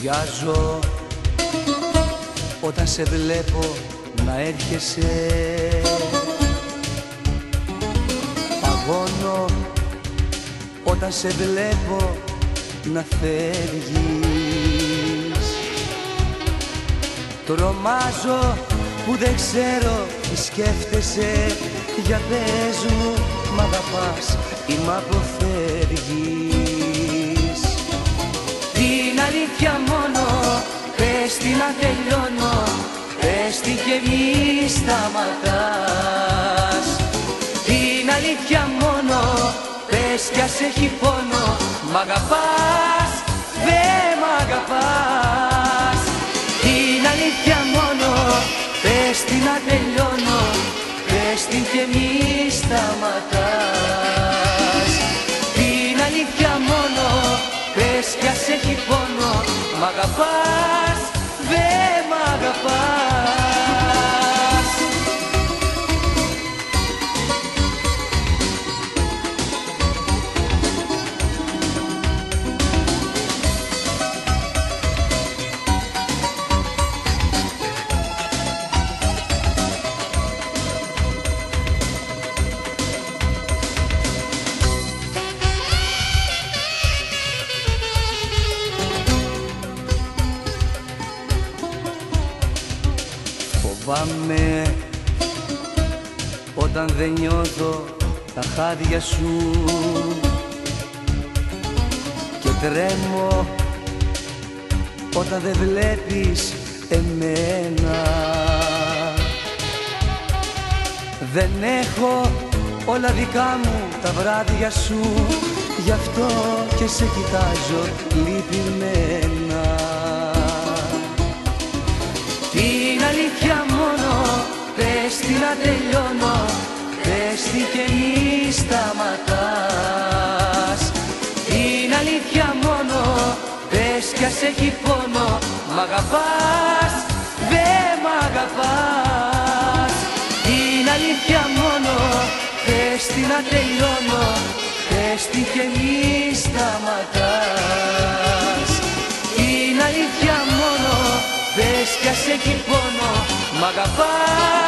Αδειάζω όταν σε βλέπω να έρχεσαι, παγώνω όταν σε βλέπω να φεύγεις. Τρομάζω που δεν ξέρω τι σκέφτεσαι, για πες μου μ' αγαπάς ή μ' αποφεύγεις. Την αλήθεια μόνο πες τι να τελειώνω, πες τι και μη σταματάς. Την αλήθεια μόνο πες κι ας έχει πόνο, μ' αγαπάς, δεν μ' αγαπάς. Την αλήθεια μόνο πες τι να τελειώνω, πες τι και μη σταματάς. Την αλήθεια μόνο πες κι ας έχει πόνο, μ' αγαπάς, δεν μ' αγαπάς. Φοβάμαι όταν δεν νιώθω τα χάδια σου και τρέμω όταν δεν βλέπεις εμένα. Δεν έχω όλα δικά μου τα βράδια σου, γι' αυτό και σε κοιτάζω λυπημένα. Την αλήθεια μόνο πες τι να τελειώνω, πες τι και μη σταματάς. Την αλήθεια μόνο πες κι ας έχει πόνο, μ' αγαπάς, δεν μ' αγαπάς. Την αλήθεια μόνο πες τι να τελειώνω, πες τι και μη σταματάς. Την αλήθεια μόνο πες κι ας έχει πόνο, μ' αγαπάς.